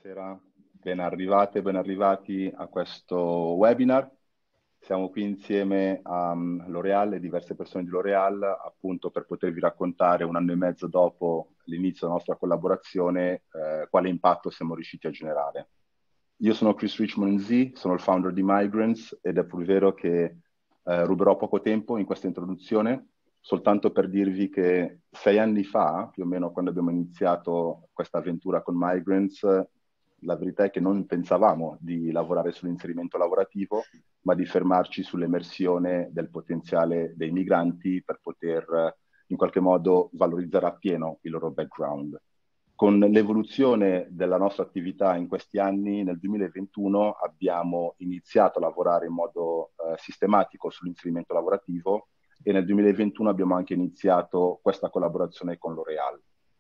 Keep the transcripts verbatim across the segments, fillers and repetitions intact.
Buonasera, ben arrivate, ben arrivati a questo webinar. Siamo qui insieme a um, L'Oréal e diverse persone di L'Oréal, appunto per potervi raccontare un anno e mezzo dopo l'inizio della nostra collaborazione eh, quale impatto siamo riusciti a generare. Io sono Chris Richmond Z, sono il founder di Migrants ed è pur vero che eh, ruberò poco tempo in questa introduzione, soltanto per dirvi che sei anni fa, più o meno quando abbiamo iniziato questa avventura con Migrants, la verità è che non pensavamo di lavorare sull'inserimento lavorativo, ma di fermarci sull'emersione del potenziale dei migranti per poter in qualche modo valorizzare appieno il loro background. Con l'evoluzione della nostra attività in questi anni, nel duemilaventuno abbiamo iniziato a lavorare in modo eh, sistematico sull'inserimento lavorativo e nel duemilaventuno abbiamo anche iniziato questa collaborazione con L'Oréal.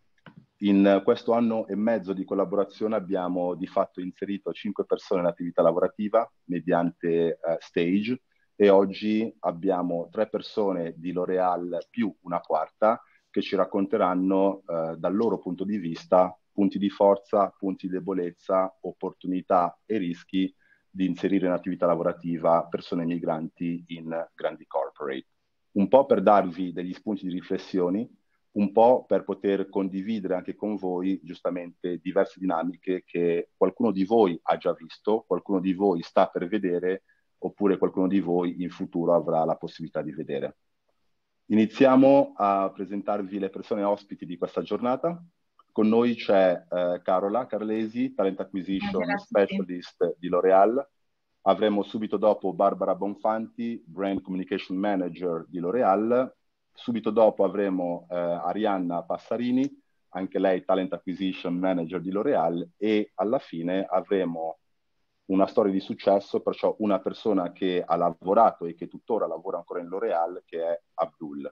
In questo anno e mezzo di collaborazione abbiamo di fatto inserito cinque persone in attività lavorativa mediante eh, stage e oggi abbiamo tre persone di L'Oréal più una quarta che ci racconteranno eh, dal loro punto di vista punti di forza, punti di debolezza, opportunità e rischi di inserire in attività lavorativa persone migranti in grandi corporate. Un po' per darvi degli spunti di riflessione, un po' per poter condividere anche con voi giustamente diverse dinamiche che qualcuno di voi ha già visto, qualcuno di voi sta per vedere, oppure qualcuno di voi in futuro avrà la possibilità di vedere. Iniziamo a presentarvi le persone ospiti di questa giornata. Con noi c'è eh, Carola Carlesi, Talent Acquisition Specialist di L'Oréal. Avremo subito dopo Barbara Bonfanti, Brand Communication Manager di L'Oréal. Subito dopo avremo eh, Arianna Passarini, anche lei Talent Acquisition Manager di L'Oréal, e alla fine avremo una storia di successo, perciò una persona che ha lavorato e che tuttora lavora ancora in L'Oréal, che è Abdul.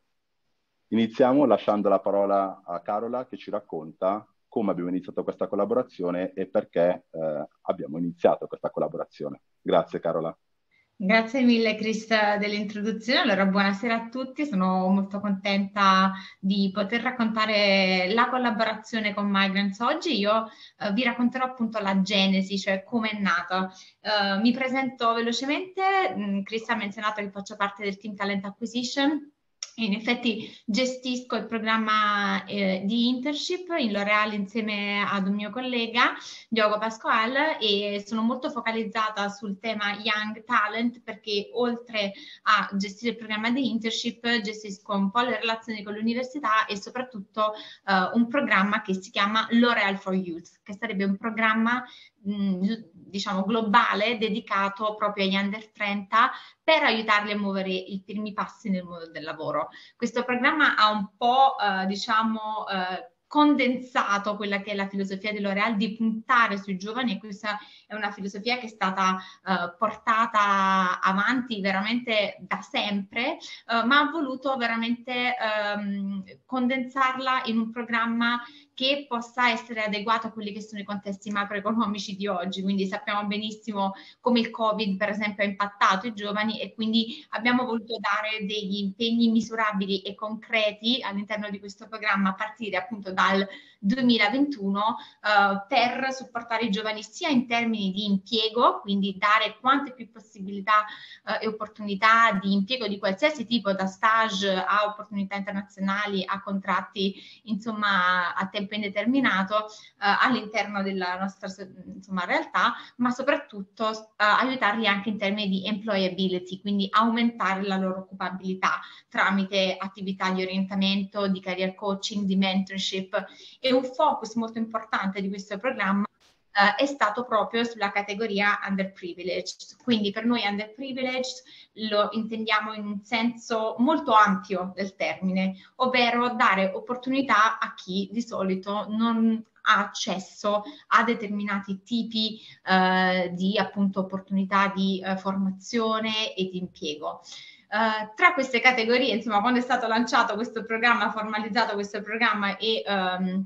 Iniziamo lasciando la parola a Carola che ci racconta come abbiamo iniziato questa collaborazione e perché eh, abbiamo iniziato questa collaborazione. Grazie Carola. Grazie mille Chris dell'introduzione. Allora, buonasera a tutti, sono molto contenta di poter raccontare la collaborazione con Migrants oggi. Io eh, vi racconterò appunto la genesi, cioè come è nata. Uh, mi presento velocemente. Chris ha menzionato che faccio parte del team Talent Acquisition. In effetti gestisco il programma eh, di internship in L'Oréal insieme ad un mio collega, Diogo Pasquale, e sono molto focalizzata sul tema Young Talent perché oltre a gestire il programma di internship gestisco un po' le relazioni con l'università e soprattutto eh, un programma che si chiama L'Oréal for Youth, che sarebbe un programma mh, diciamo globale dedicato proprio agli under trenta per aiutarli a muovere i primi passi nel mondo del lavoro. Questo programma ha un po' eh, diciamo eh, condensato quella che è la filosofia di L'Oréal di puntare sui giovani, e questa è una filosofia che è stata eh, portata avanti veramente da sempre, eh, ma ha voluto veramente ehm, condensarla in un programma che possa essere adeguato a quelli che sono i contesti macroeconomici di oggi. Quindi sappiamo benissimo come il Covid per esempio ha impattato i giovani e quindi abbiamo voluto dare degli impegni misurabili e concreti all'interno di questo programma a partire appunto dal duemilaventuno eh, per supportare i giovani sia in termini di impiego, quindi dare quante più possibilità eh, e opportunità di impiego di qualsiasi tipo, da stage a opportunità internazionali a contratti insomma a tempo indeterminato eh, all'interno della nostra insomma realtà, ma soprattutto eh, aiutarli anche in termini di employability, quindi aumentare la loro occupabilità tramite attività di orientamento, di career coaching, di mentorship. E un focus molto importante di questo programma Uh, è stato proprio sulla categoria underprivileged. Quindi per noi underprivileged lo intendiamo in un senso molto ampio del termine, ovvero dare opportunità a chi di solito non ha accesso a determinati tipi uh, di appunto opportunità di uh, formazione e di impiego. Uh, tra queste categorie, insomma, quando è stato lanciato questo programma, formalizzato questo programma e um,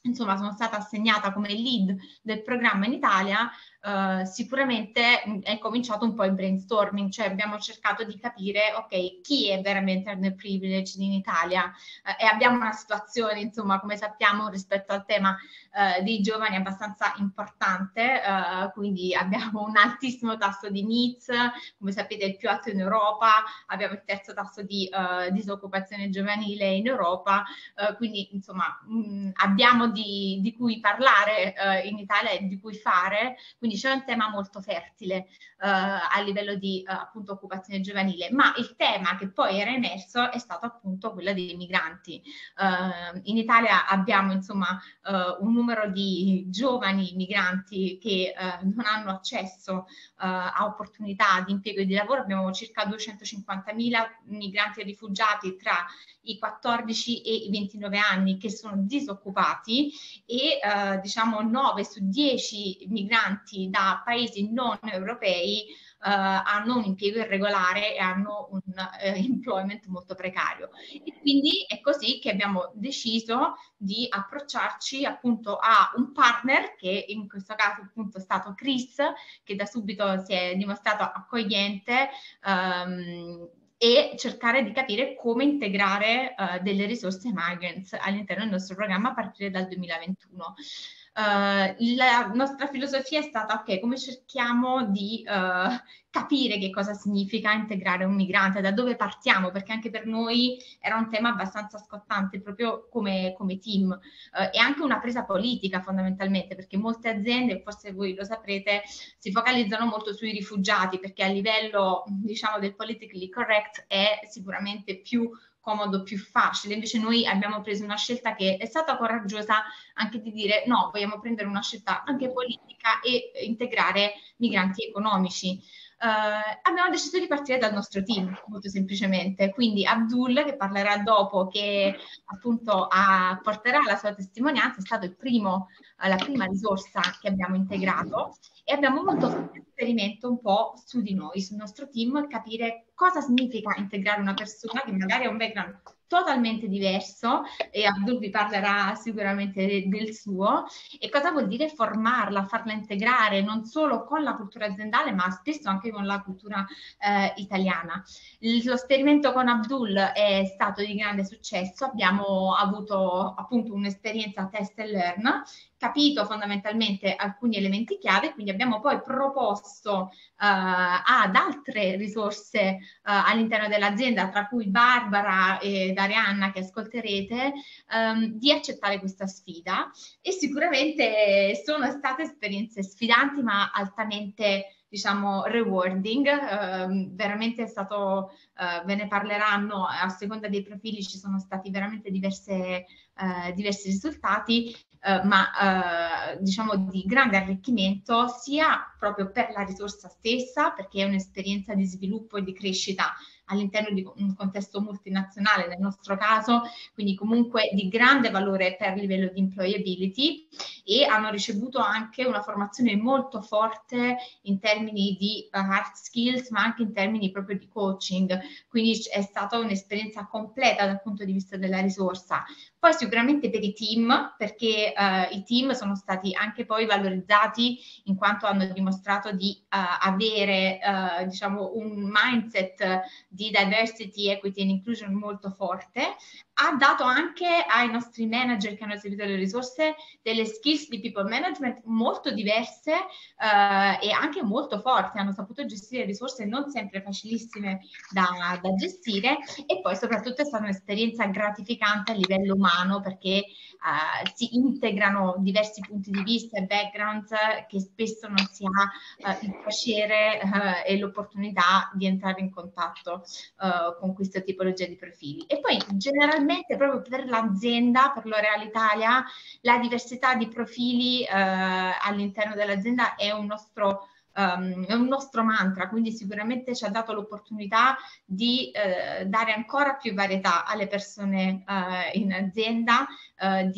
insomma sono stata assegnata come lead del programma in Italia, Uh, sicuramente mh, è cominciato un po' il brainstorming, cioè abbiamo cercato di capire, ok, chi è veramente underprivileged in Italia, uh, e abbiamo una situazione, insomma, come sappiamo, rispetto al tema uh, dei giovani abbastanza importante, uh, quindi abbiamo un altissimo tasso di NEETs, come sapete il più alto in Europa, abbiamo il terzo tasso di uh, disoccupazione giovanile in Europa, uh, quindi insomma mh, abbiamo di, di cui parlare uh, in Italia e di cui fare, quindi c'è un tema molto fertile uh, a livello di uh, appunto occupazione giovanile, ma il tema che poi era emerso è stato appunto quello dei migranti. Uh, in Italia abbiamo insomma uh, un numero di giovani migranti che uh, non hanno accesso uh, a opportunità di impiego e di lavoro, abbiamo circa duecentocinquantamila migranti e rifugiati tra i quattordici e i ventinove anni che sono disoccupati e uh, diciamo nove su dieci migranti da paesi non europei uh, hanno un impiego irregolare e hanno un uh, employment molto precario. E quindi è così che abbiamo deciso di approcciarci appunto a un partner che in questo caso appunto è stato Chris, che da subito si è dimostrato accogliente um, e cercare di capire come integrare uh, delle risorse migrants all'interno del nostro programma a partire dal duemilaventuno. Uh, la nostra filosofia è stata, ok, come cerchiamo di uh, capire che cosa significa integrare un migrante, da dove partiamo, perché anche per noi era un tema abbastanza scottante proprio come, come team uh, e anche una presa politica fondamentalmente, perché molte aziende, forse voi lo saprete, si focalizzano molto sui rifugiati, perché a livello diciamo del politically correct è sicuramente più comodo, più facile. Invece noi abbiamo preso una scelta che è stata coraggiosa anche di dire no, vogliamo prendere una scelta anche politica e integrare migranti economici. Uh, abbiamo deciso di partire dal nostro team, molto semplicemente. Quindi Abdul, che parlerà dopo, che appunto ha, porterà la sua testimonianza, è stato il primo, uh, la prima risorsa che abbiamo integrato e abbiamo voluto fare un esperimento un po' su di noi, sul nostro team, capire cosa significa integrare una persona che magari ha un background totalmente diverso e Abdul vi parlerà sicuramente de- del suo e cosa vuol dire formarla, farla integrare non solo con la cultura aziendale ma spesso anche con la cultura eh, italiana. Il, lo esperimento con Abdul è stato di grande successo, abbiamo avuto appunto un'esperienza test and learn, capito fondamentalmente alcuni elementi chiave, quindi abbiamo poi proposto uh, ad altre risorse uh, all'interno dell'azienda, tra cui Barbara ed Arianna che ascolterete, um, di accettare questa sfida e sicuramente sono state esperienze sfidanti ma altamente diciamo rewarding, uh, veramente è stato, uh, ve ne parleranno, a seconda dei profili ci sono stati veramente diverse, uh, diversi risultati, uh, ma uh, diciamo di grande arricchimento sia proprio per la risorsa stessa, perché è un'esperienza di sviluppo e di crescita all'interno di un contesto multinazionale nel nostro caso, quindi comunque di grande valore per livello di employability e hanno ricevuto anche una formazione molto forte in termini di uh, hard skills ma anche in termini proprio di coaching, quindi è stata un'esperienza completa dal punto di vista della risorsa. Poi sicuramente per i team, perché uh, i team sono stati anche poi valorizzati in quanto hanno dimostrato di uh, avere uh, diciamo un mindset di diversity, equity and inclusion molto forte, ha dato anche ai nostri manager che hanno seguito le risorse delle skills di people management molto diverse eh, e anche molto forti, hanno saputo gestire risorse non sempre facilissime da, da gestire e poi soprattutto è stata un'esperienza gratificante a livello umano perché eh, si integrano diversi punti di vista e backgrounds che spesso non si ha eh, il piacere eh, e l'opportunità di entrare in contatto Uh, con questa tipologia di profili. E poi generalmente proprio per l'azienda, per L'Oréal Italia, la diversità di profili uh, all'interno dell'azienda è un nostro Um, è un nostro mantra, quindi sicuramente ci ha dato l'opportunità di uh, dare ancora più varietà alle persone uh, in azienda, uh, di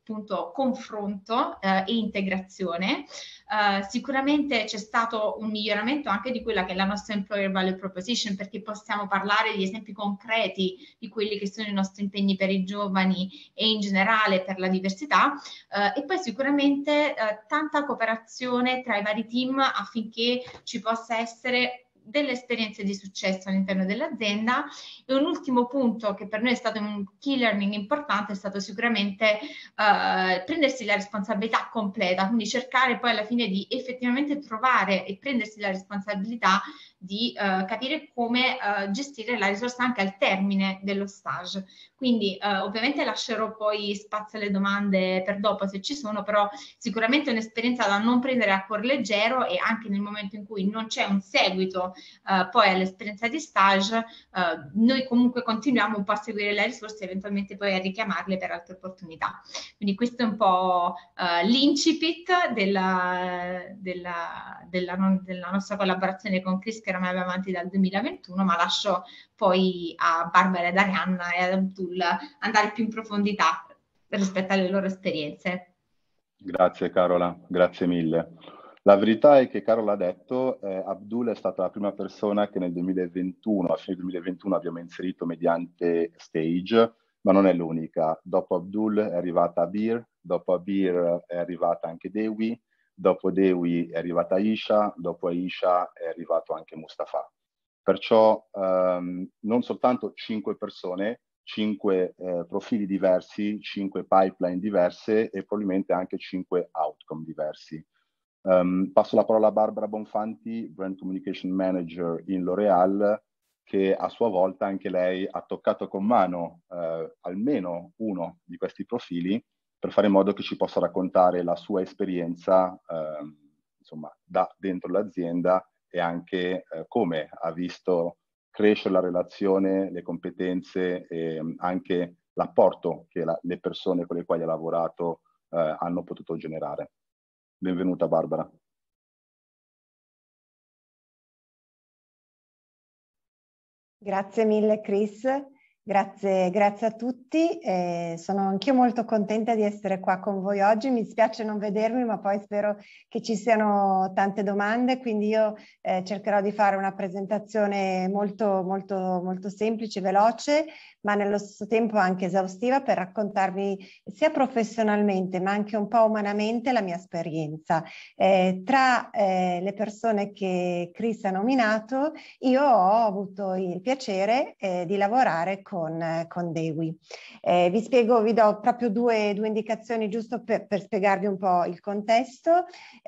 appunto confronto eh, e integrazione. Uh, sicuramente c'è stato un miglioramento anche di quella che è la nostra employer value proposition, perché possiamo parlare di esempi concreti di quelli che sono i nostri impegni per i giovani e in generale per la diversità, uh, e poi sicuramente uh, tanta cooperazione tra i vari team affinché ci possa essere delle esperienze di successo all'interno dell'azienda. E un ultimo punto che per noi è stato un key learning importante è stato sicuramente uh, prendersi la responsabilità completa, quindi cercare poi alla fine di effettivamente trovare e prendersi la responsabilità di uh, capire come uh, gestire la risorsa anche al termine dello stage. Quindi uh, ovviamente lascerò poi spazio alle domande per dopo se ci sono, però sicuramente è un'esperienza da non prendere a cuor leggero, e anche nel momento in cui non c'è un seguito uh, poi all'esperienza di stage, uh, noi comunque continuiamo un po' a seguire le risorse e eventualmente poi a richiamarle per altre opportunità. Quindi questo è un po' uh, l'incipit della, della, della, non, della nostra collaborazione con Chris, che ormai va avanti dal duemilaventuno, ma lascio poi a Barbara ed Arianna e ad Abdul andare più in profondità rispetto alle loro esperienze. Grazie Carola, grazie mille. La verità è che Carola ha detto, eh, Abdul è stata la prima persona che nel duemilaventuno, a fine duemilaventuno abbiamo inserito mediante stage, ma non è l'unica. Dopo Abdul è arrivata Abir, dopo Abir è arrivata anche Dewi, dopo Dewi è arrivata Aisha, dopo Aisha è arrivato anche Mustafa. Perciò ehm, non soltanto cinque persone, cinque eh, profili diversi, cinque pipeline diverse e probabilmente anche cinque outcome diversi. Um, passo la parola a Barbara Bonfanti, Brand Communication Manager in L'Oréal, che a sua volta anche lei ha toccato con mano eh, almeno uno di questi profili per fare in modo che ci possa raccontare la sua esperienza eh, insomma, da dentro l'azienda e anche eh, come ha visto crescere la relazione, le competenze e anche l'apporto che la, le persone con le quali ha lavorato eh, hanno potuto generare. Benvenuta Barbara. Grazie mille Chris, grazie, grazie a tutti. Eh, sono anch'io molto contenta di essere qua con voi oggi. Mi spiace non vedermi, ma poi spero che ci siano tante domande, quindi io eh, cercherò di fare una presentazione molto, molto, molto semplice, veloce, ma nello stesso tempo anche esaustiva per raccontarvi sia professionalmente ma anche un po' umanamente la mia esperienza. Eh, tra eh, le persone che Chris ha nominato, io ho avuto il piacere eh, di lavorare con, eh, con Dewi. Eh, vi spiego, vi do proprio due, due indicazioni giusto per, per spiegarvi un po' il contesto.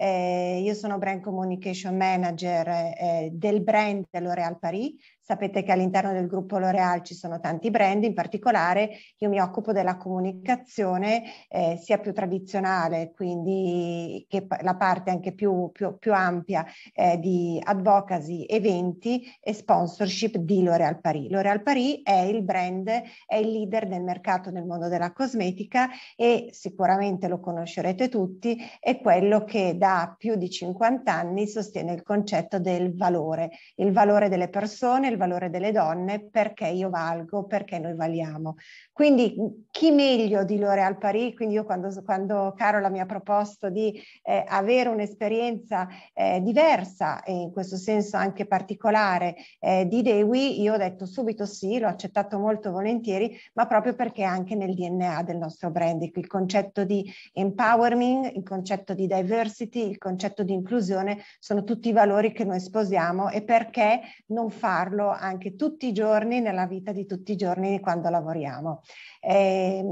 Eh, io sono Brand Communication Manager eh, del brand L'Oréal Paris. Sapete che all'interno del gruppo L'Oréal ci sono tanti brand, in particolare io mi occupo della comunicazione eh, sia più tradizionale, quindi che la parte anche più, più, più ampia eh, di advocacy, eventi e sponsorship di L'Oréal Paris. L'Oréal Paris è il brand, è il leader del mercato nel mondo della cosmetica e sicuramente lo conoscerete tutti, è quello che da più di cinquanta anni sostiene il concetto del valore, il valore delle persone, il valore delle donne, perché io valgo, perché noi valiamo. Quindi chi meglio di L'Oréal Paris? Quindi io quando, quando Carola mi ha proposto di eh, avere un'esperienza eh, diversa e in questo senso anche particolare eh, di Dewi, io ho detto subito sì, l'ho accettato molto volentieri, ma proprio perché anche nel D N A del nostro brand, il concetto di empowerment, il concetto di diversity, il concetto di inclusione sono tutti valori che noi sposiamo, e perché non farlo anche tutti i giorni nella vita di tutti i giorni quando lavoriamo. Eh,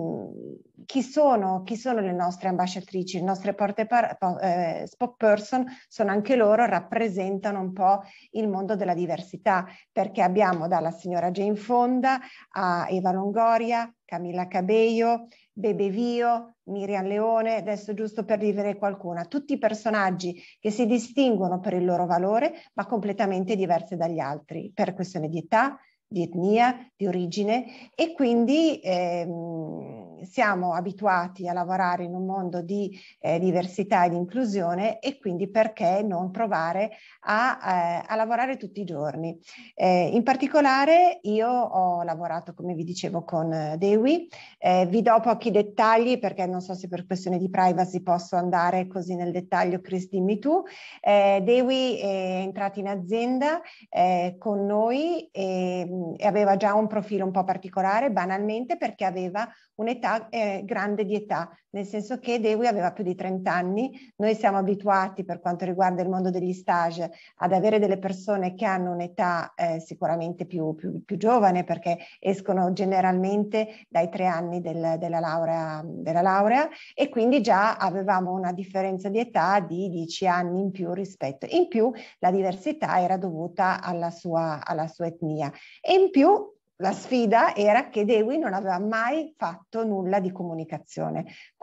chi sono, chi sono le nostre ambasciatrici? Le nostre porte par, eh, spokesperson sono anche loro, rappresentano un po' il mondo della diversità, perché abbiamo dalla signora Jane Fonda a Eva Longoria, Camilla Cabello, Bebe Vio, Miriam Leone, adesso giusto per dire qualcuna, tutti personaggi che si distinguono per il loro valore, ma completamente diversi dagli altri, per questione di età, di etnia, di origine, e quindi ehm, siamo abituati a lavorare in un mondo di eh, diversità e di inclusione, e quindi perché non provare a, eh, a lavorare tutti i giorni. Eh, in particolare io ho lavorato, come vi dicevo, con eh, Dewi. Eh, vi do pochi dettagli perché non so se per questione di privacy posso andare così nel dettaglio. Chris, dimmi tu. Eh, Dewi è entrato in azienda eh, con noi e, e aveva già un profilo un po' particolare, banalmente perché aveva un'età eh, grande di età, nel senso che Dewi aveva più di trenta anni. Noi siamo abituati, per quanto riguarda il mondo degli stage, ad avere delle persone che hanno un'età eh, sicuramente più, più, più giovane, perché escono generalmente dai tre anni del, della, laurea, della laurea, e quindi già avevamo una differenza di età di dieci anni in più rispetto. In più la diversità era dovuta alla sua, alla sua etnia, e in più la sfida era che Dewi non aveva mai fatto nulla di comunicazione,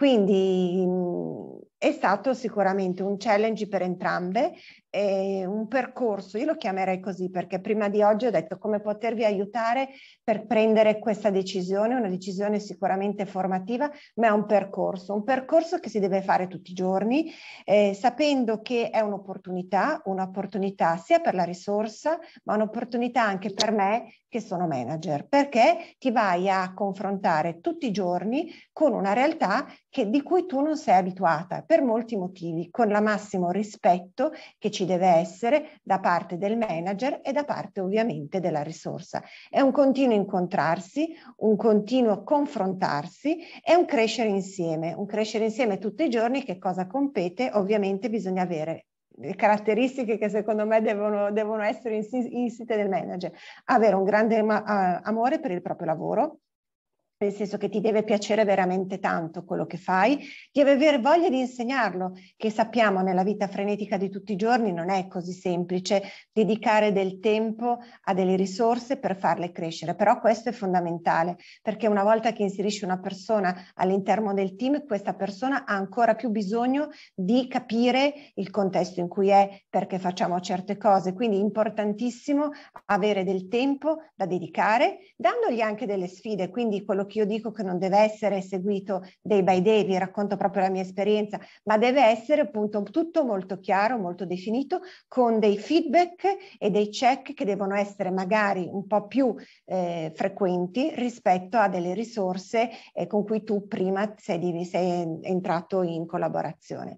quindi mh, è stato sicuramente un challenge per entrambe, eh, un percorso, io lo chiamerei così perché prima di oggi ho detto come potervi aiutare per prendere questa decisione, una decisione sicuramente formativa, ma è un percorso, un percorso che si deve fare tutti i giorni, eh, sapendo che è un'opportunità, un'opportunità sia per la risorsa, ma un'opportunità anche per me che sono manager, perché ti vai a confrontare tutti i giorni con una realtà che, di cui tu non sei abituata per molti motivi, con la massimo rispetto che ci deve essere da parte del manager e da parte ovviamente della risorsa. È un continuo incontrarsi, un continuo confrontarsi e un crescere insieme, un crescere insieme tutti i giorni. Che cosa compete? Ovviamente bisogna avere le caratteristiche che secondo me devono, devono essere insite nel manager: avere un grande amore per il proprio lavoro, nel senso che ti deve piacere veramente tanto quello che fai, devi avere voglia di insegnarlo, che sappiamo nella vita frenetica di tutti i giorni non è così semplice dedicare del tempo a delle risorse per farle crescere, però questo è fondamentale, perché una volta che inserisci una persona all'interno del team, questa persona ha ancora più bisogno di capire il contesto in cui è, perché facciamo certe cose, quindi è importantissimo avere del tempo da dedicare, dandogli anche delle sfide, quindi quello che io dico che non deve essere seguito day by day, vi racconto proprio la mia esperienza, ma deve essere appunto tutto molto chiaro, molto definito, con dei feedback e dei check che devono essere magari un po' più eh, frequenti rispetto a delle risorse eh, con cui tu prima sei, sei entrato in collaborazione.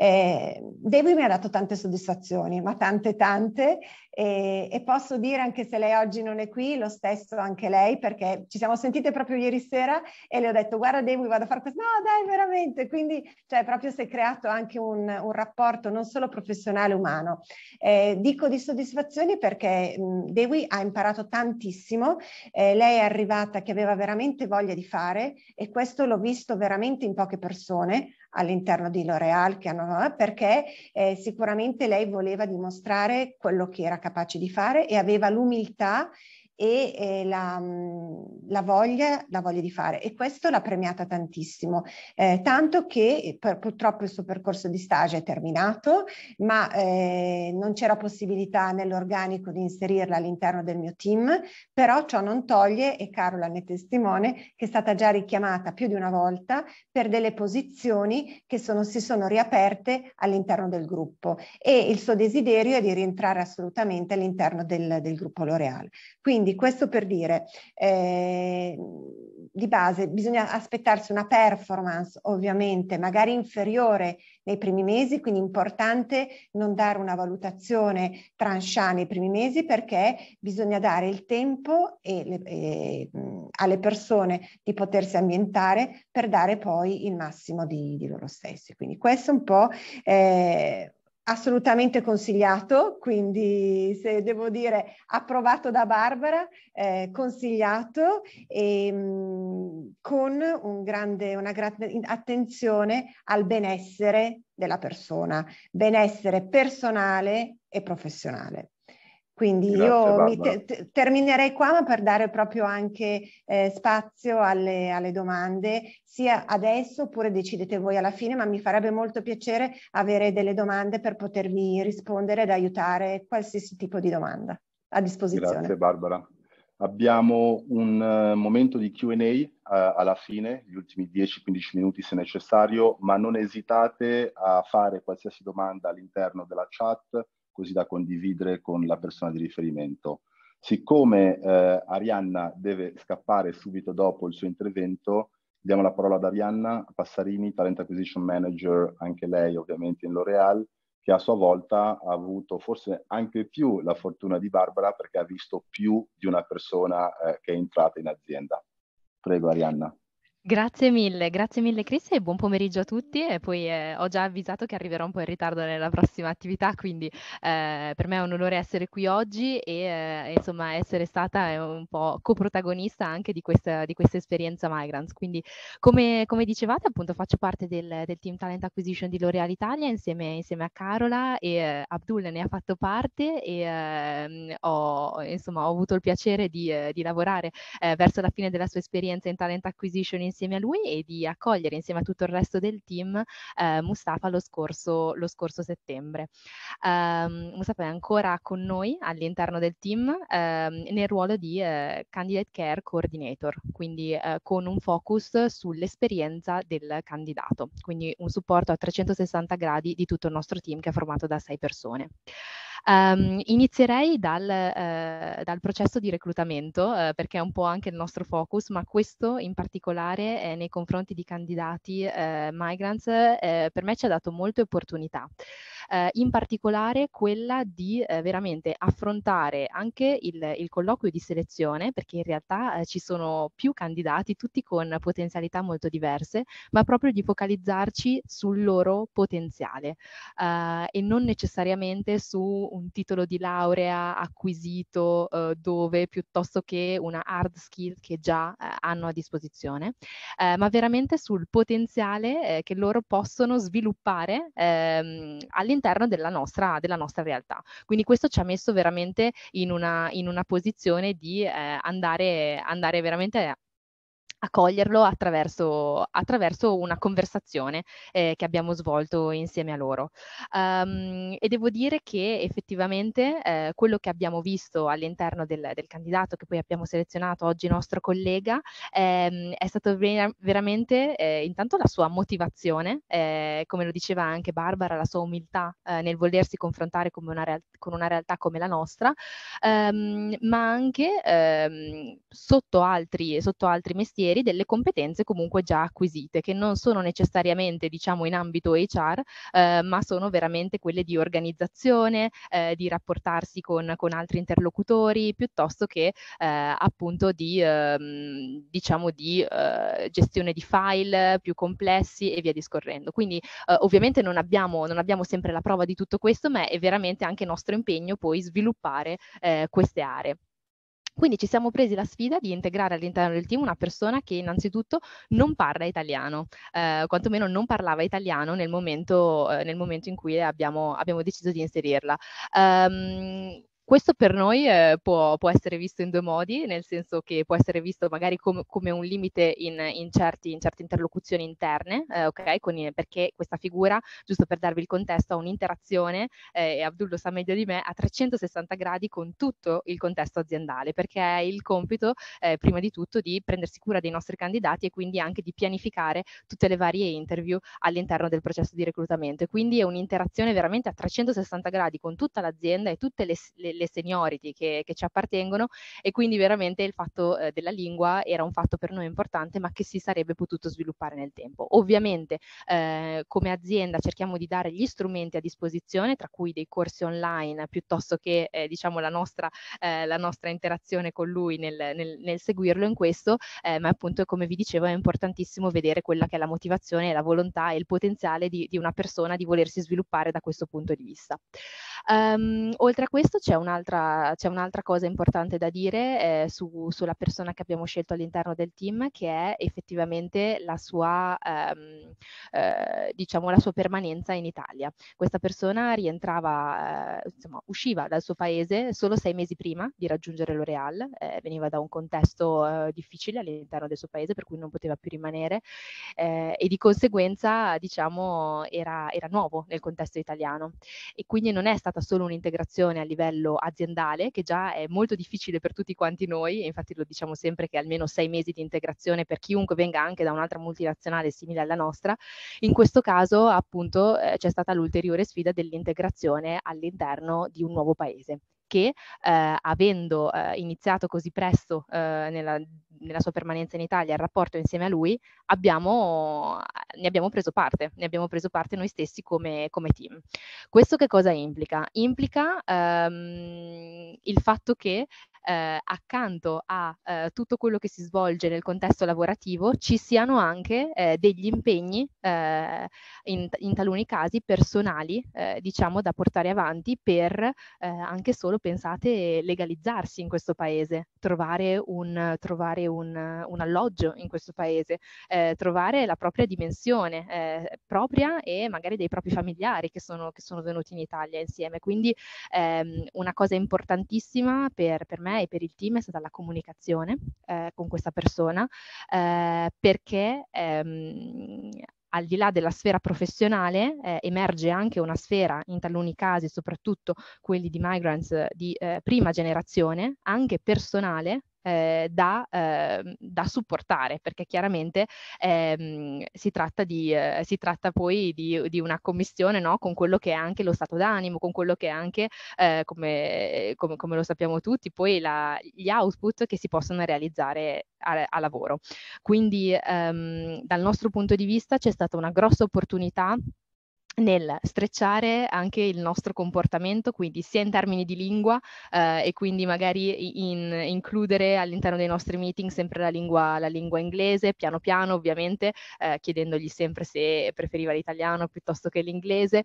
Eh, Dewi mi ha dato tante soddisfazioni, ma tante tante, e, e posso dire, anche se lei oggi non è qui, lo stesso anche lei, perché ci siamo sentite proprio ieri sera e le ho detto: guarda Dewi, vado a fare questo. No dai, veramente. Quindi cioè proprio si è creato anche un, un rapporto non solo professionale, umano. Eh, dico di soddisfazioni perché mh, Dewi ha imparato tantissimo, eh, lei è arrivata che aveva veramente voglia di fare, e questo l'ho visto veramente in poche persone all'interno di L'Oréal, che hanno, perché eh, sicuramente lei voleva dimostrare quello che era capace di fare e aveva l'umiltà e eh, la, la, voglia, la voglia di fare, e questo l'ha premiata tantissimo, eh, tanto che per, purtroppo il suo percorso di stage è terminato, ma eh, non c'era possibilità nell'organico di inserirla all'interno del mio team, però ciò non toglie, e Carola ne è testimone, che è stata già richiamata più di una volta per delle posizioni che sono, si sono riaperte all'interno del gruppo, e il suo desiderio è di rientrare assolutamente all'interno del, del gruppo L'Oréal. Quindi questo per dire, eh, di base bisogna aspettarsi una performance ovviamente magari inferiore nei primi mesi, quindi è importante non dare una valutazione tranchant nei primi mesi, perché bisogna dare il tempo e le, e, mh, alle persone di potersi ambientare per dare poi il massimo di, di loro stessi. Quindi questo è un po'... Eh, assolutamente consigliato, quindi se devo dire approvato da Barbara, eh, consigliato, e mh, con un grande, una grande attenzione al benessere della persona, benessere personale e professionale. Quindi Grazie, io mi Barbara. te terminerei qua, ma per dare proprio anche eh, spazio alle, alle domande, sia adesso oppure decidete voi alla fine, ma mi farebbe molto piacere avere delle domande per potervi rispondere ed aiutare qualsiasi tipo di domanda a disposizione. Grazie Barbara. Abbiamo un uh, momento di Q and A uh, alla fine, gli ultimi dieci quindici minuti se necessario, ma non esitate a fare qualsiasi domanda all'interno della chat, così da condividere con la persona di riferimento. Siccome uh, Arianna deve scappare subito dopo il suo intervento, diamo la parola ad Arianna Passarini, Talent Acquisition Manager, anche lei ovviamente in L'Oréal, che a sua volta ha avuto forse anche più la fortuna di Barbara perché ha visto più di una persona eh, che è entrata in azienda. Prego Arianna. Grazie mille, grazie mille Chris e buon pomeriggio a tutti. E poi eh, ho già avvisato che arriverò un po' in ritardo nella prossima attività, quindi eh, per me è un onore essere qui oggi e eh, insomma essere stata un po' coprotagonista anche di questa, di questa esperienza Migrants. Quindi come, come dicevate appunto faccio parte del, del team Talent Acquisition di L'Oréal Italia insieme, insieme a Carola e eh, Abdul ne ha fatto parte e eh, ho, insomma, ho avuto il piacere di, eh, di lavorare eh, verso la fine della sua esperienza in Talent Acquisition insieme a lui e di accogliere insieme a tutto il resto del team eh, Mustafa lo scorso, lo scorso settembre. Um, Mustafa è ancora con noi all'interno del team um, nel ruolo di uh, Candidate Care Coordinator, quindi uh, con un focus sull'esperienza del candidato, quindi un supporto a trecentosessanta gradi di tutto il nostro team che è formato da sei persone. Um, inizierei dal, uh, dal processo di reclutamento uh, perché è un po' anche il nostro focus, ma questo in particolare eh, nei confronti di candidati uh, migrants eh, per me ci ha dato molte opportunità. Uh, in particolare quella di uh, veramente affrontare anche il, il colloquio di selezione, perché in realtà uh, ci sono più candidati, tutti con potenzialità molto diverse, ma proprio di focalizzarci sul loro potenziale uh, e non necessariamente su un titolo di laurea acquisito uh, dove piuttosto che una hard skill che già uh, hanno a disposizione, uh, ma veramente sul potenziale uh, che loro possono sviluppare um, all'interno della nostra, della nostra realtà. Quindi questo ci ha messo veramente in una, in una posizione di uh, andare, andare veramente a a coglierlo attraverso, attraverso una conversazione eh, che abbiamo svolto insieme a loro. Um, e devo dire che effettivamente eh, quello che abbiamo visto all'interno del, del candidato che poi abbiamo selezionato oggi nostro collega ehm, è stato ver- veramente eh, intanto la sua motivazione, eh, come lo diceva anche Barbara, la sua umiltà eh, nel volersi confrontare con una, real- con una realtà come la nostra, ehm, ma anche ehm, sotto altri, sotto altri mestieri delle competenze comunque già acquisite, che non sono necessariamente diciamo in ambito H R, eh, ma sono veramente quelle di organizzazione, eh, di rapportarsi con, con altri interlocutori, piuttosto che eh, appunto di ehm, diciamo di eh, gestione di file più complessi e via discorrendo. Quindi eh, ovviamente non abbiamo, non abbiamo sempre la prova di tutto questo, ma è veramente anche nostro impegno poi sviluppare eh, queste aree. Quindi ci siamo presi la sfida di integrare all'interno del team una persona che innanzitutto non parla italiano, eh, quantomeno non parlava italiano nel momento, eh, nel momento in cui abbiamo, abbiamo deciso di inserirla. Um, Questo per noi eh, può, può essere visto in due modi, nel senso che può essere visto magari com- come un limite in, in, certi, in certe interlocuzioni interne, eh, ok? Con, perché questa figura, giusto per darvi il contesto, ha un'interazione, eh, e Abdul lo sa meglio di me, a trecentosessanta gradi con tutto il contesto aziendale, perché è il compito, eh, prima di tutto, di prendersi cura dei nostri candidati e quindi anche di pianificare tutte le varie interview all'interno del processo di reclutamento. E quindi è un'interazione veramente a trecentosessanta gradi con tutta l'azienda e tutte le, le le seniority che, che ci appartengono, e quindi veramente il fatto eh, della lingua era un fatto per noi importante, ma che si sarebbe potuto sviluppare nel tempo. Ovviamente eh, come azienda cerchiamo di dare gli strumenti a disposizione, tra cui dei corsi online piuttosto che eh, diciamo la nostra, eh, la nostra interazione con lui nel, nel, nel seguirlo in questo, eh, ma appunto come vi dicevo è importantissimo vedere quella che è la motivazione, la volontà e il potenziale di, di una persona di volersi sviluppare da questo punto di vista. Um, oltre a questo c'è un'altra, c'è un'altra cosa importante da dire eh, su, sulla persona che abbiamo scelto all'interno del team, che è effettivamente la sua, um, eh, diciamo, la sua permanenza in Italia. Questa persona rientrava, eh, insomma, usciva dal suo paese solo sei mesi prima di raggiungere L'Oréal, eh, veniva da un contesto eh, difficile all'interno del suo paese, per cui non poteva più rimanere eh, e di conseguenza, diciamo, era, era nuovo nel contesto italiano, e quindi non è stato stata solo un'integrazione a livello aziendale, che già è molto difficile per tutti quanti noi, e infatti lo diciamo sempre che almeno sei mesi di integrazione per chiunque venga anche da un'altra multinazionale simile alla nostra. In questo caso appunto eh, c'è stata l'ulteriore sfida dell'integrazione all'interno di un nuovo paese, che eh, avendo eh, iniziato così presto eh, nella, nella sua permanenza in Italia il rapporto insieme a lui, abbiamo, ne abbiamo preso parte, ne abbiamo preso parte noi stessi come, come team. Questo che cosa implica? Implica ehm, il fatto che eh, accanto a eh, tutto quello che si svolge nel contesto lavorativo ci siano anche eh, degli impegni eh, in, in taluni casi personali, eh, diciamo, da portare avanti per eh, anche solo, pensate, legalizzarsi in questo paese, trovare un, trovare un, un alloggio in questo paese, eh, trovare la propria dimensione eh, propria e magari dei propri familiari che sono, che sono venuti in Italia insieme. Quindi ehm, una cosa importantissima per, per me e per il team è stata la comunicazione eh, con questa persona, eh, perché ehm, al di là della sfera professionale eh, emerge anche una sfera, in taluni casi, soprattutto quelli di migrants di eh, prima generazione, anche personale, eh, da, eh, da supportare, perché chiaramente ehm, si tratta di, eh, si tratta poi di, di una commistione, no? Con quello che è anche lo stato d'animo, con quello che è anche, eh, come, come, come lo sappiamo tutti, poi la, gli output che si possono realizzare a, a lavoro. Quindi ehm, dal nostro punto di vista c'è stata una grossa opportunità nel strecciare anche il nostro comportamento, quindi sia in termini di lingua eh, e quindi magari in, includere all'interno dei nostri meeting sempre la lingua, la lingua inglese, piano piano ovviamente, eh, chiedendogli sempre se preferiva l'italiano piuttosto che l'inglese.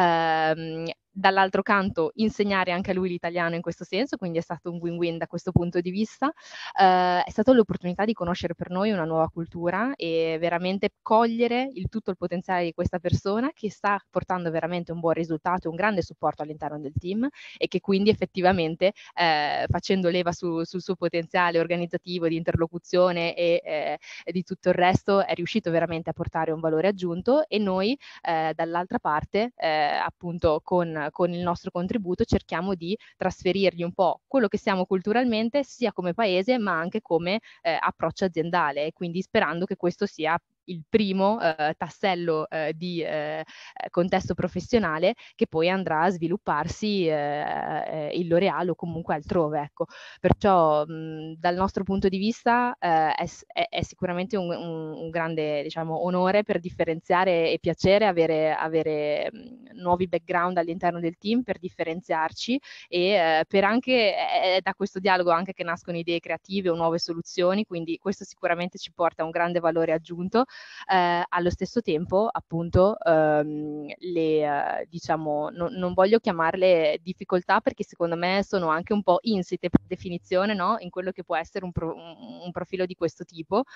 Ehm, Dall'altro canto insegnare anche a lui l'italiano in questo senso, quindi è stato un win-win da questo punto di vista. Eh, è stata l'opportunità di conoscere per noi una nuova cultura e veramente cogliere il tutto il potenziale di questa persona che sta portando veramente un buon risultato, un grande supporto all'interno del team e che quindi effettivamente eh, facendo leva su, sul suo potenziale organizzativo, di interlocuzione e eh, di tutto il resto è riuscito veramente a portare un valore aggiunto e noi eh, dall'altra parte eh, appunto con con il nostro contributo cerchiamo di trasferirgli un po' quello che siamo culturalmente sia come paese ma anche come eh, approccio aziendale, quindi sperando che questo sia il primo eh, tassello eh, di eh, contesto professionale che poi andrà a svilupparsi eh, in L'Oréal o comunque altrove. Ecco. Perciò mh, dal nostro punto di vista eh, è, è, è sicuramente un, un, un grande diciamo, onore per differenziare e piacere avere, avere mh, nuovi background all'interno del team per differenziarci e eh, per anche è da questo dialogo anche che nascono idee creative o nuove soluzioni, quindi questo sicuramente ci porta a un grande valore aggiunto. Eh, allo stesso tempo, appunto, ehm, le eh, diciamo, no, non voglio chiamarle difficoltà perché secondo me sono anche un po' insite per definizione, no? In quello che può essere un, pro, un, un profilo di questo tipo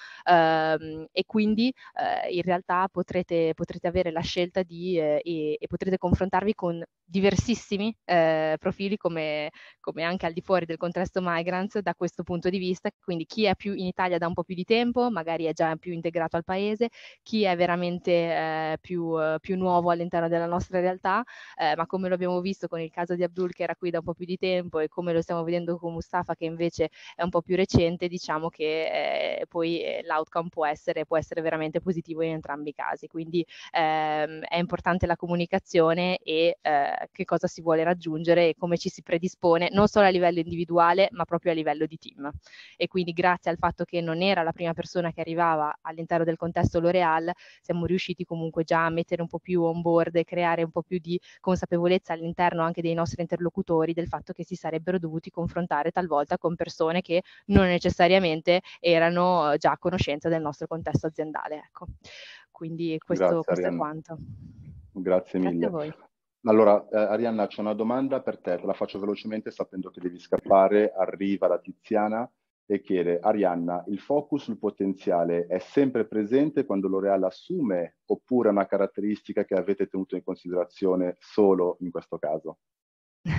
ehm, e quindi eh, in realtà potrete, potrete avere la scelta di eh, e, e potrete confrontarvi con diversissimi eh, profili come, come anche al di fuori del contesto migrants da questo punto di vista, quindi chi è più in Italia da un po' più di tempo, magari è già più integrato al paese, chi è veramente eh, più, eh, più nuovo all'interno della nostra realtà, eh, ma come lo abbiamo visto con il caso di Abdul che era qui da un po' più di tempo e come lo stiamo vedendo con Mustafa che invece è un po' più recente, diciamo che eh, poi eh, l'outcome può essere, può essere veramente positivo in entrambi i casi, quindi ehm, è importante la comunicazione e eh, che cosa si vuole raggiungere e come ci si predispone non solo a livello individuale ma proprio a livello di team e quindi grazie al fatto che non era la prima persona che arrivava all'interno del contesto L'Oréal siamo riusciti comunque già a mettere un po' più on board e creare un po' più di consapevolezza all'interno anche dei nostri interlocutori del fatto che si sarebbero dovuti confrontare talvolta con persone che non necessariamente erano già a conoscenza del nostro contesto aziendale. Ecco. Quindi questo, questo è quanto. Grazie mille. Grazie a voi. Allora, eh, Arianna, c'è una domanda per te, te la faccio velocemente sapendo che devi scappare. Arriva la Tiziana e chiede: Arianna, il focus sul potenziale è sempre presente quando L'Oréal assume oppure è una caratteristica che avete tenuto in considerazione solo in questo caso?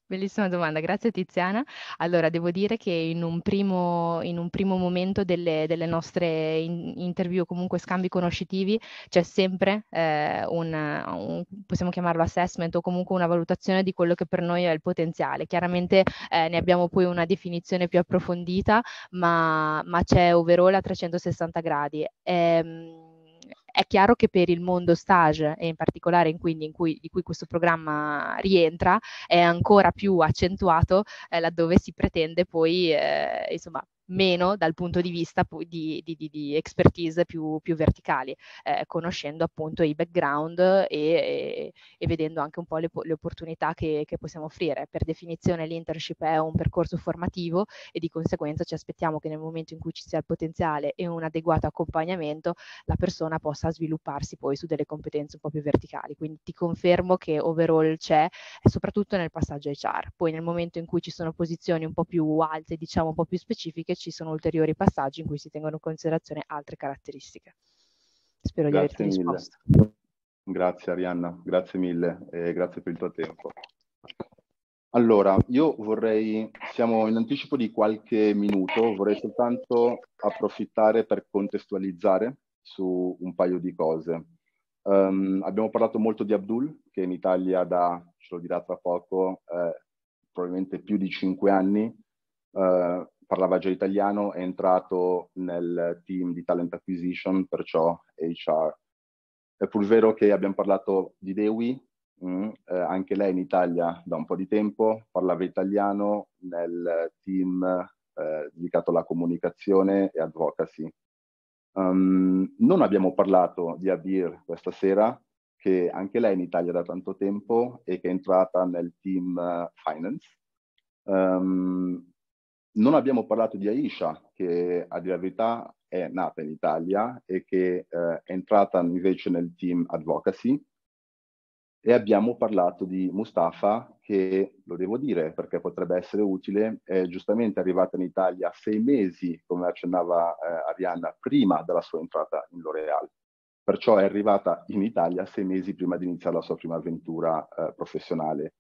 Bellissima domanda, grazie Tiziana. Allora, devo dire che in un primo, in un primo momento delle, delle nostre in- interview o comunque scambi conoscitivi c'è sempre eh, un, un- possiamo chiamarlo assessment o comunque una valutazione di quello che per noi è il potenziale. Chiaramente eh, ne abbiamo poi una definizione più approfondita, ma, ma c'è overall a trecentosessanta gradi. Ehm, È chiaro che per il mondo stage e in particolare in, quindi in cui, di cui questo programma rientra, è ancora più accentuato eh, laddove si pretende poi, eh, insomma, meno dal punto di vista di, di, di, di expertise più, più verticali, eh, conoscendo appunto i background e, e, e vedendo anche un po' le, le opportunità che, che possiamo offrire. Per definizione l'internship è un percorso formativo e di conseguenza ci aspettiamo che nel momento in cui ci sia il potenziale e un adeguato accompagnamento la persona possa svilupparsi poi su delle competenze un po' più verticali. Quindi ti confermo che overall c'è, e soprattutto nel passaggio H R. Poi nel momento in cui ci sono posizioni un po' più alte, diciamo un po' più specifiche, ci sono ulteriori passaggi in cui si tengono in considerazione altre caratteristiche. Spero Grazie di averti mille. risposto. Grazie Arianna, grazie mille e grazie per il tuo tempo. Allora, io vorrei, siamo in anticipo di qualche minuto, vorrei soltanto approfittare per contestualizzare su un paio di cose. Um, abbiamo parlato molto di Abdul, che in Italia da, ce lo dirà tra poco, eh, probabilmente più di cinque anni, eh, parlava già italiano, è entrato nel team di Talent Acquisition, perciò H R. È pur vero che abbiamo parlato di Dewi, mh, eh, anche lei in Italia da un po' di tempo, parlava italiano nel team eh, dedicato alla comunicazione e advocacy. Um, non abbiamo parlato di Abir questa sera, che anche lei in Italia da tanto tempo e che è entrata nel team uh, Finance. Um, non abbiamo parlato di Aisha, che a dire la verità è nata in Italia e che eh, è entrata invece nel team Advocacy. E abbiamo parlato di Mustafa, che lo devo dire perché potrebbe essere utile, è giustamente arrivata in Italia sei mesi, come accennava eh, Arianna, prima della sua entrata in L'Oréal. Perciò è arrivata in Italia sei mesi prima di iniziare la sua prima avventura eh, professionale.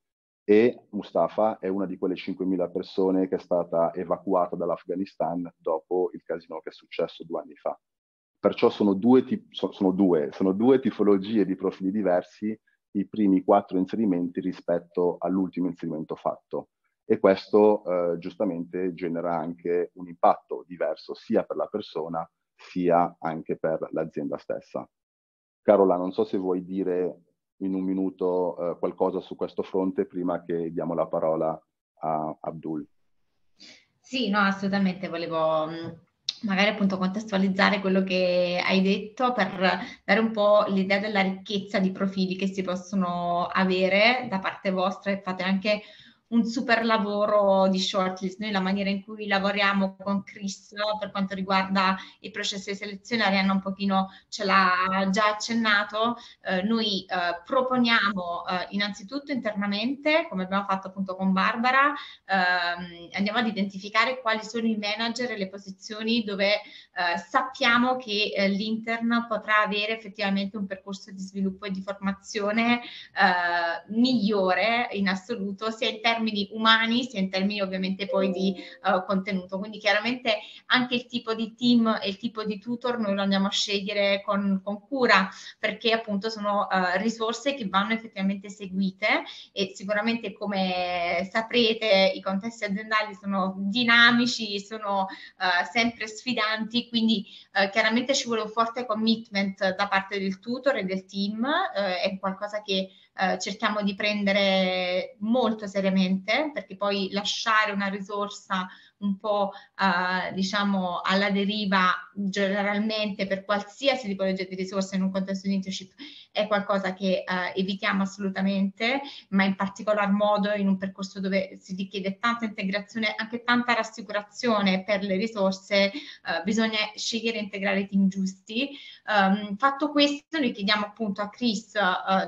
E Mustafa è una di quelle cinquemila persone che è stata evacuata dall'Afghanistan dopo il casino che è successo due anni fa. Perciò sono due, sono due, sono due tipologie di profili diversi, i primi quattro inserimenti rispetto all'ultimo inserimento fatto. E questo eh, giustamente genera anche un impatto diverso sia per la persona sia anche per l'azienda stessa. Carola, non so se vuoi dire in un minuto eh, qualcosa su questo fronte prima che diamo la parola a Abdul. Sì, no, assolutamente, volevo mh, magari appunto contestualizzare quello che hai detto per dare un po' l'idea della ricchezza di profili che si possono avere da parte vostra, e fate anche un super lavoro di shortlist. Noi la maniera in cui lavoriamo con Chris per quanto riguarda i processi di selezione, Arianna un pochino ce l'ha già accennato, eh, noi eh, proponiamo eh, innanzitutto internamente, come abbiamo fatto appunto con Barbara, ehm, andiamo ad identificare quali sono i manager e le posizioni dove eh, sappiamo che eh, l'intern potrà avere effettivamente un percorso di sviluppo e di formazione eh, migliore in assoluto, sia in termini umani sia in termini ovviamente poi di uh, contenuto. Quindi chiaramente anche il tipo di team e il tipo di tutor noi lo andiamo a scegliere con, con cura, perché appunto sono uh, risorse che vanno effettivamente seguite, e sicuramente come saprete i contesti aziendali sono dinamici, sono uh, sempre sfidanti, quindi uh, chiaramente ci vuole un forte commitment da parte del tutor e del team, uh, è qualcosa che Uh, cerchiamo di prendere molto seriamente, perché poi lasciare una risorsa un po' uh, diciamo alla deriva generalmente per qualsiasi tipologia di risorsa in un contesto di internship è qualcosa che uh, evitiamo assolutamente, ma in particolar modo in un percorso dove si richiede tanta integrazione, anche tanta rassicurazione per le risorse, uh, bisogna scegliere e integrare i team giusti. Um, fatto questo, noi chiediamo appunto a Chris uh,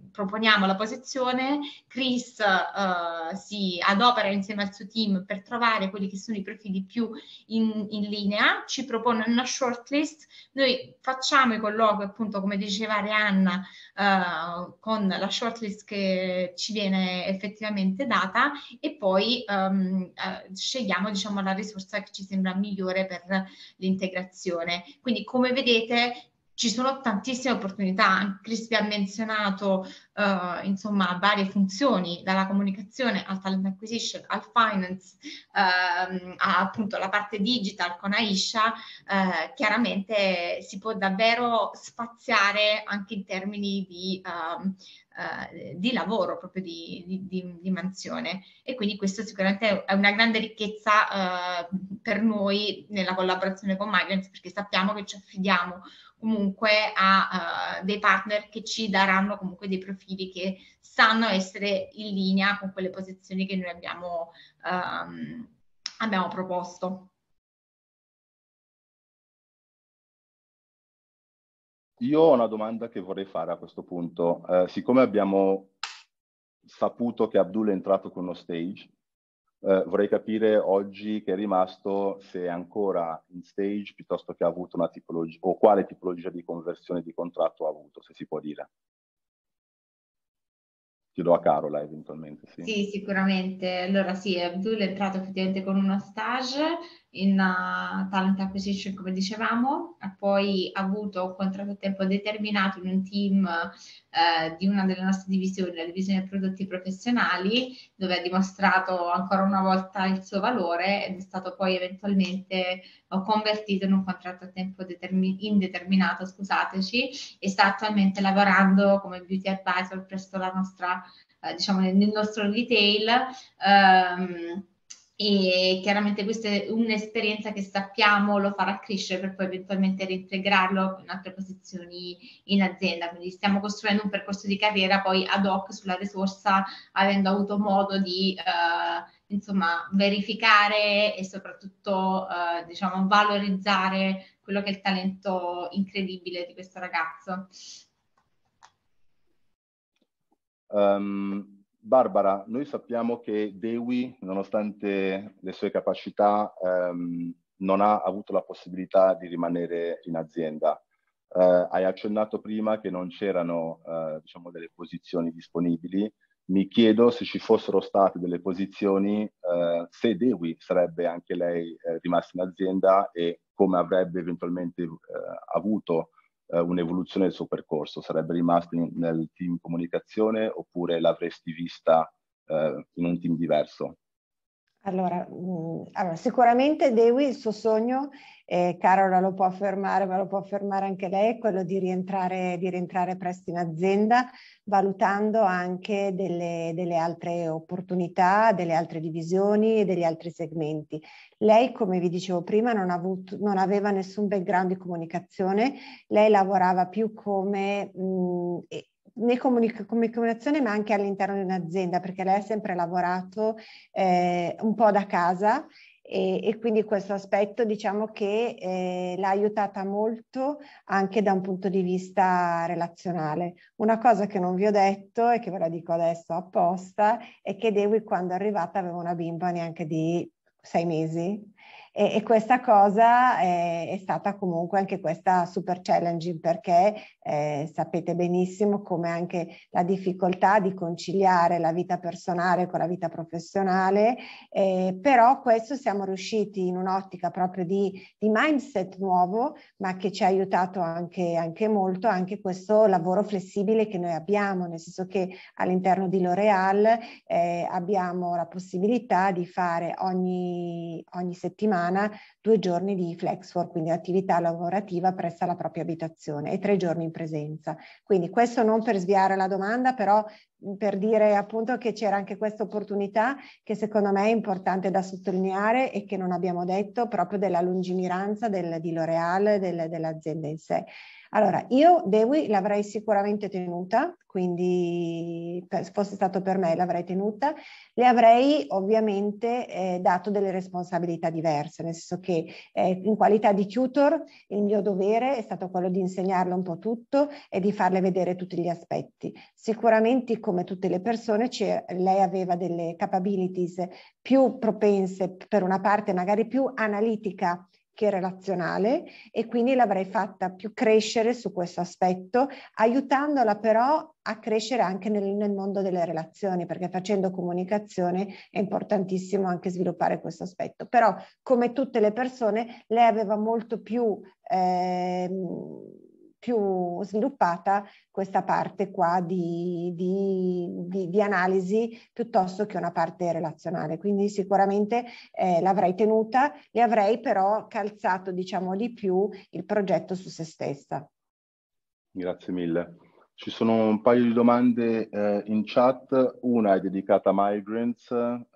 proponiamo la posizione, Chris uh, si adopera insieme al suo team per trovare quelli che sono i profili più in, in linea, ci propone una shortlist, noi facciamo i colloqui appunto come diceva Arianna uh, con la shortlist che ci viene effettivamente data e poi um, uh, scegliamo diciamo la risorsa che ci sembra migliore per l'integrazione. Quindi come vedete ci sono tantissime opportunità. Chris vi ha menzionato uh, insomma varie funzioni, dalla comunicazione al talent acquisition, al finance, uh, a, appunto la parte digital con Aisha, uh, chiaramente si può davvero spaziare anche in termini di, uh, uh, di lavoro, proprio di, di, di, di mansione. E quindi questo sicuramente è una grande ricchezza uh, per noi nella collaborazione con Migrants, perché sappiamo che ci affidiamo comunque a uh, dei partner che ci daranno comunque dei profili che sanno essere in linea con quelle posizioni che noi abbiamo, um, abbiamo proposto. Io ho una domanda che vorrei fare a questo punto. Eh, siccome abbiamo saputo che Abdul è entrato con uno stage, Uh, vorrei capire oggi che è rimasto se è ancora in stage piuttosto che ha avuto una tipologia o quale tipologia di conversione di contratto ha avuto, se si può dire. Chiedo a Carola eventualmente. Sì, sì sicuramente. Allora sì, Abdul è entrato effettivamente con uno stage in uh, talent acquisition come dicevamo, ha poi avuto un contratto a tempo determinato in un team uh, di una delle nostre divisioni, la divisione prodotti professionali, dove ha dimostrato ancora una volta il suo valore ed è stato poi eventualmente uh, convertito in un contratto a tempo indeterminato, scusateci, e sta attualmente lavorando come beauty advisor presso la nostra Uh, diciamo nel, nel nostro retail um, e chiaramente questa è un'esperienza che sappiamo lo farà crescere per poi eventualmente reintegrarlo in altre posizioni in azienda, quindi stiamo costruendo un percorso di carriera poi ad hoc sulla risorsa, avendo avuto modo di uh, insomma verificare e soprattutto uh, diciamo valorizzare quello che è il talento incredibile di questo ragazzo. Um, Barbara, noi sappiamo che Dewi, nonostante le sue capacità, um, non ha avuto la possibilità di rimanere in azienda. Uh, hai accennato prima che non c'erano uh, diciamo delle posizioni disponibili. Mi chiedo se ci fossero state delle posizioni, uh, se Dewi sarebbe anche lei uh, rimasta in azienda e come avrebbe eventualmente uh, avuto un'evoluzione del suo percorso, sarebbe rimasta in, nel team comunicazione oppure l'avresti vista eh, in un team diverso? Allora, mh, allora sicuramente Dewi, il suo sogno, eh, Carola lo può affermare, ma lo può affermare anche lei, è quello di rientrare, di rientrare presto in azienda, valutando anche delle, delle altre opportunità, delle altre divisioni e degli altri segmenti. Lei, come vi dicevo prima, non, ha avuto, non aveva nessun background di comunicazione, lei lavorava più come... Mh, né comunica comunicazione ma anche all'interno di un'azienda, perché lei ha sempre lavorato eh, un po' da casa e, e quindi questo aspetto diciamo che eh, l'ha aiutata molto anche da un punto di vista relazionale. Una cosa che non vi ho detto e che ve la dico adesso apposta è che Dewi quando è arrivata aveva una bimba neanche di sei mesi. E, e questa cosa è, è stata comunque anche questa super challenging, perché eh, sapete benissimo come anche la difficoltà di conciliare la vita personale con la vita professionale, eh, però questo siamo riusciti in un'ottica proprio di, di mindset nuovo, ma che ci ha aiutato anche, anche molto, anche questo lavoro flessibile che noi abbiamo, nel senso che all'interno di L'Oréal eh, abbiamo la possibilità di fare ogni, ogni settimana due giorni di flex work, quindi attività lavorativa presso la propria abitazione e tre giorni in presenza. Quindi questo non per sviare la domanda, però per dire appunto che c'era anche questa opportunità che secondo me è importante da sottolineare e che non abbiamo detto, proprio della lungimiranza del, di L'Oréal, del, dell'azienda in sé. Allora, io Dewi l'avrei sicuramente tenuta, quindi se fosse stato per me l'avrei tenuta, le avrei ovviamente eh, dato delle responsabilità diverse, nel senso che eh, in qualità di tutor il mio dovere è stato quello di insegnarle un po' tutto e di farle vedere tutti gli aspetti. Sicuramente, come tutte le persone, lei aveva delle capabilities più propense, per una parte magari più analitica che relazionale, e quindi l'avrei fatta più crescere su questo aspetto, aiutandola però a crescere anche nel, nel mondo delle relazioni, perché facendo comunicazione è importantissimo anche sviluppare questo aspetto. Però, come tutte le persone, lei aveva molto più eh, più sviluppata questa parte qua di, di, di, di analisi piuttosto che una parte relazionale. Quindi sicuramente eh, l'avrei tenuta, le avrei però calzato, diciamo, di più il progetto su se stessa. Grazie mille. Ci sono un paio di domande eh, in chat, una è dedicata a Migrants,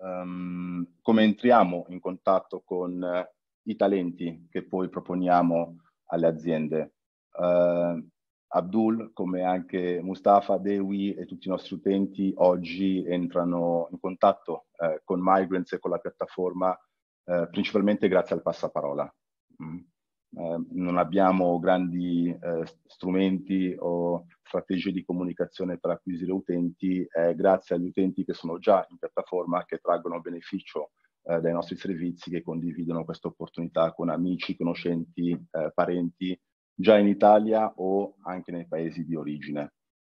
um, come entriamo in contatto con eh, i talenti che poi proponiamo alle aziende. Uh, Abdul, come anche Mustafa, Dewi e tutti i nostri utenti oggi entrano in contatto eh, con Migrants e con la piattaforma eh, principalmente grazie al passaparola. Mm. Eh, non abbiamo grandi eh, strumenti o strategie di comunicazione per acquisire utenti, è grazie agli utenti che sono già in piattaforma che traggono beneficio eh, dai nostri servizi, che condividono questa opportunità con amici, conoscenti, eh, parenti, già in Italia o anche nei paesi di origine.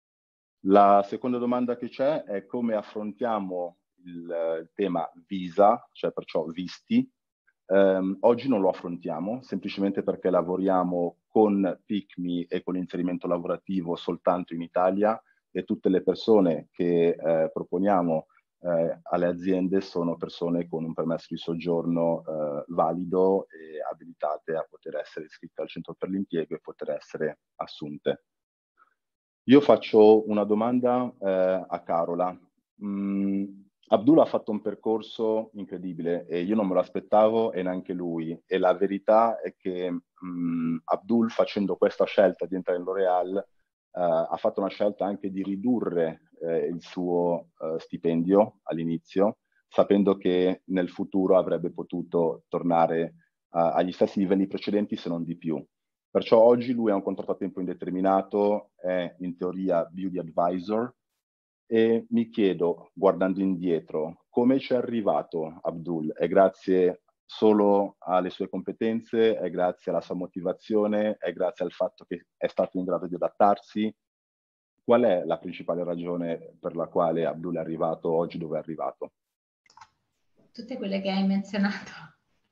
La seconda domanda che c'è è come affrontiamo il, il tema visa, cioè perciò visti. Um, oggi non lo affrontiamo, semplicemente perché lavoriamo con PickMe e con l'inserimento lavorativo soltanto in Italia, e tutte le persone che eh, proponiamo eh, alle aziende sono persone con un permesso di soggiorno eh, valido e abilitate a poter essere iscritte al centro per l'impiego e poter essere assunte. Io faccio una domanda eh, a Carola. Mm, Abdul ha fatto un percorso incredibile e io non me lo aspettavo e neanche lui, e la verità è che mh, Abdul, facendo questa scelta di entrare in L'Oréal, eh, ha fatto una scelta anche di ridurre eh, il suo eh, stipendio all'inizio, sapendo che nel futuro avrebbe potuto tornare eh, agli stessi livelli precedenti, se non di più. Perciò oggi lui ha un contratto a tempo indeterminato, è in teoria beauty advisor, e mi chiedo, guardando indietro, come ci è arrivato Abdul? È grazie solo alle sue competenze? È grazie alla sua motivazione? È grazie al fatto che è stato in grado di adattarsi? Qual è la principale ragione per la quale Abdul è arrivato oggi dove è arrivato? Tutte quelle che hai menzionato.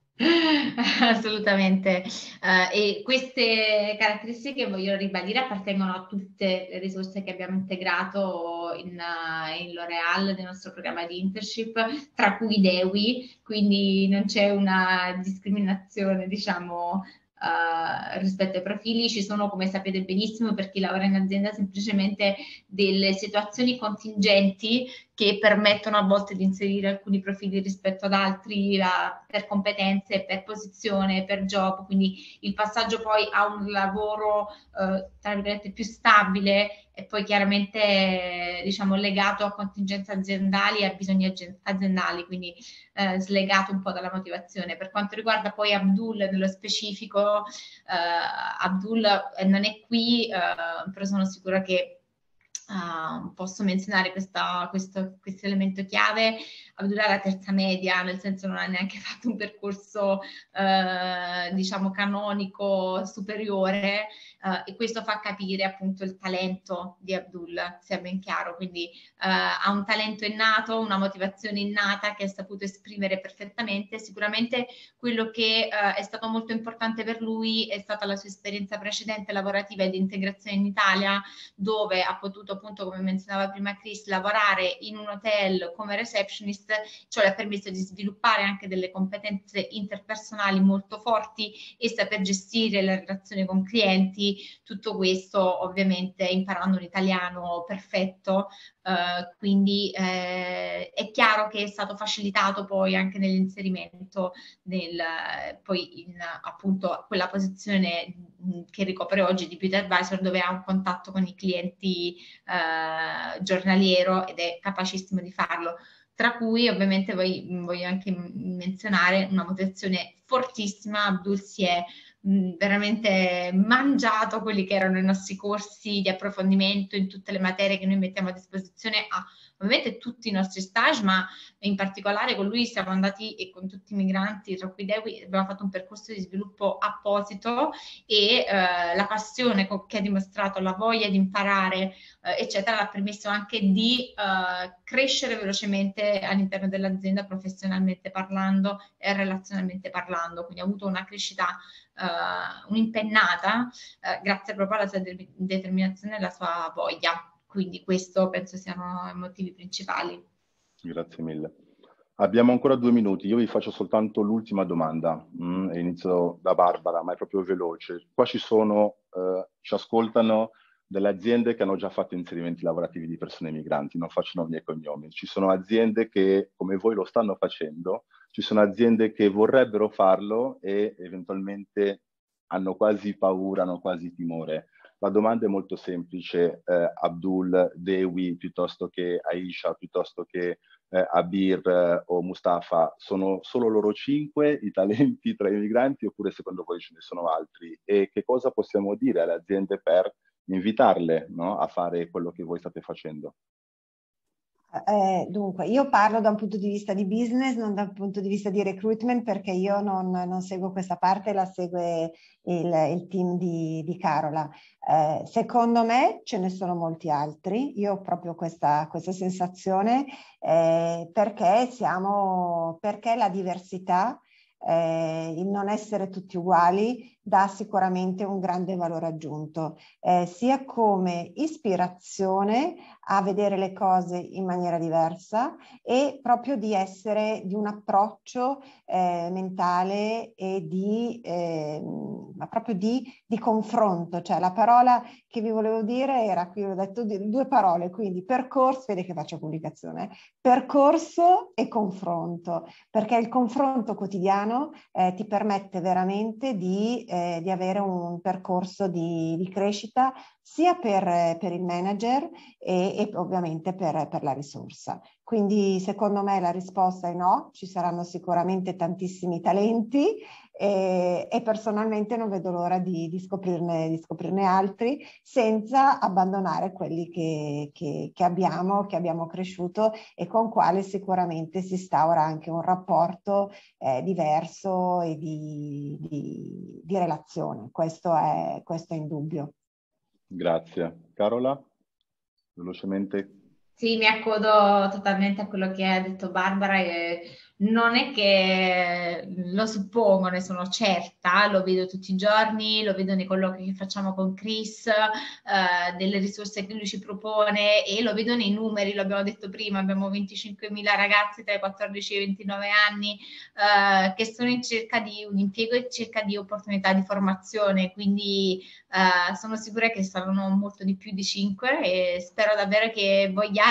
Assolutamente, uh, e queste caratteristiche, voglio ribadire, appartengono a tutte le risorse che abbiamo integrato in, uh, in L'Oréal nel nostro programma di internship, tra cui Dewi, quindi non c'è una discriminazione, diciamo, Uh, rispetto ai profili. Ci sono, come sapete benissimo, per chi lavora in azienda, semplicemente delle situazioni contingenti che permettono a volte di inserire alcuni profili rispetto ad altri la, per competenze, per posizione, per job, quindi il passaggio poi a un lavoro uh, tra virgolette più stabile e poi chiaramente diciamo legato a contingenze aziendali e a bisogni aziendali, quindi eh, slegato un po' dalla motivazione. Per quanto riguarda poi Abdul nello specifico, eh, Abdul non è qui, eh, però sono sicura che Uh, posso menzionare questa, questo, questo elemento chiave. Abdul ha la terza media, nel senso non ha neanche fatto un percorso uh, diciamo canonico superiore, uh, e questo fa capire appunto il talento di Abdul, sia ben chiaro, quindi uh, ha un talento innato, una motivazione innata che ha saputo esprimere perfettamente. Sicuramente quello che uh, è stato molto importante per lui è stata la sua esperienza precedente lavorativa e di integrazione in Italia, dove ha potuto, appunto, come menzionava prima Chris, lavorare in un hotel come receptionist, ciò le ha permesso di sviluppare anche delle competenze interpersonali molto forti e saper gestire la relazione con clienti, tutto questo ovviamente imparando un italiano perfetto, Uh, quindi eh, è chiaro che è stato facilitato poi anche nell'inserimento del, poi in appunto quella posizione che ricopre oggi di beauty advisor, dove ha un contatto con i clienti eh, giornaliero ed è capacissimo di farlo. Tra cui ovviamente voi, voglio anche menzionare una motivazione fortissima. Abdul si è mh, veramente mangiato quelli che erano i nostri corsi di approfondimento in tutte le materie che noi mettiamo a disposizione, a ovviamente tutti i nostri stage, ma in particolare con lui siamo andati, e con tutti i migranti, tra cui Dewi, abbiamo fatto un percorso di sviluppo apposito, e eh, la passione che ha dimostrato, la voglia di imparare, eh, eccetera, l'ha permesso anche di eh, crescere velocemente all'interno dell'azienda, professionalmente parlando e relazionalmente parlando. Quindi ha avuto una crescita, uh, un'impennata, uh, grazie proprio alla sua de- determinazione e alla sua voglia. Quindi questo penso siano i motivi principali. Grazie mille. Abbiamo ancora due minuti, io vi faccio soltanto l'ultima domanda, mm, e inizio da Barbara, ma è proprio veloce. Qua ci sono, eh, ci ascoltano delle aziende che hanno già fatto inserimenti lavorativi di persone migranti, non faccio nomi e cognomi. Ci sono aziende che, come voi, lo stanno facendo, ci sono aziende che vorrebbero farlo e eventualmente hanno quasi paura, hanno quasi timore. La domanda è molto semplice, eh, Abdul, Dewi, piuttosto che Aisha, piuttosto che eh, Abir eh, o Mustafa, sono solo loro cinque i talenti tra i migranti, oppure secondo voi ce ne sono altri? E che cosa possiamo dire alle aziende per invitarle, no, a fare quello che voi state facendo? Eh, dunque, io parlo da un punto di vista di business, non da un punto di vista di recruitment, perché io non, non seguo questa parte, la segue il, il team di, di Carola. Eh, secondo me ce ne sono molti altri, io ho proprio questa, questa sensazione, eh, perché siamo, perché la diversità, eh, il non essere tutti uguali, dà sicuramente un grande valore aggiunto, eh, sia come ispirazione a vedere le cose in maniera diversa, e proprio di essere di un approccio eh, mentale e di, eh, ma proprio di, di confronto. Cioè la parola che vi volevo dire era, qui ho detto due parole, quindi percorso, vede che faccio comunicazione, percorso e confronto, perché il confronto quotidiano eh, ti permette veramente di Eh, di avere un percorso di, di crescita sia per, per il manager e, e ovviamente per, per la risorsa. Quindi secondo me la risposta è no, ci saranno sicuramente tantissimi talenti e, e personalmente non vedo l'ora di, di, scoprirne, di scoprirne altri, senza abbandonare quelli che, che, che abbiamo, che abbiamo cresciuto e con quale sicuramente si instaura anche un rapporto eh, diverso e di, di, di relazione. Questo è, questo è indubbio. Grazie. Carola, velocemente. Sì, mi accodo totalmente a quello che ha detto Barbara. E non è che lo suppongo, ne sono certa, lo vedo tutti i giorni, lo vedo nei colloqui che facciamo con Chris, eh, delle risorse che lui ci propone, e lo vedo nei numeri, lo abbiamo detto prima, abbiamo venticinquemila ragazzi tra i quattordici e i ventinove anni eh, che sono in cerca di un impiego e cerca di opportunità di formazione, quindi eh, sono sicura che saranno molto di più di cinque, e spero davvero che vogliate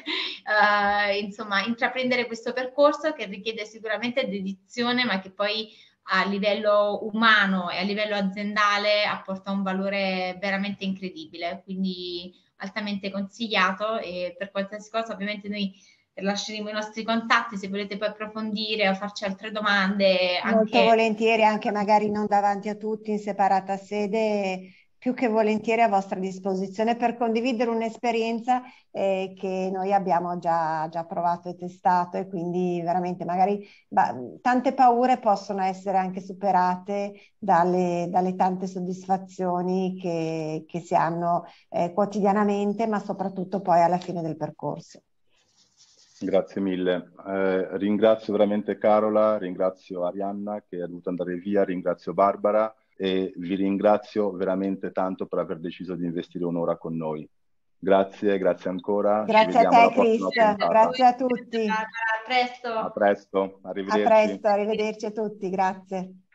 Uh, insomma, intraprendere questo percorso che richiede sicuramente dedizione, ma che poi a livello umano e a livello aziendale apporta un valore veramente incredibile, quindi altamente consigliato. E per qualsiasi cosa ovviamente noi lasceremo i nostri contatti se volete poi approfondire o farci altre domande. Molto Anche volentieri, anche magari non davanti a tutti, in separata sede, più che volentieri a vostra disposizione per condividere un'esperienza eh, che noi abbiamo già, già provato e testato, e quindi veramente magari bah, tante paure possono essere anche superate dalle, dalle tante soddisfazioni che, che si hanno eh, quotidianamente, ma soprattutto poi alla fine del percorso. Grazie mille. Eh, ringrazio veramente Carola, ringrazio Arianna che è dovuta andare via, ringrazio Barbara e vi ringrazio veramente tanto per aver deciso di investire un'ora con noi. Grazie, grazie ancora. Grazie Ci a vediamo alla te, Chris. prossima puntata. Grazie a tutti. a presto. A presto, A arrivederci. presto, arrivederci a tutti, grazie.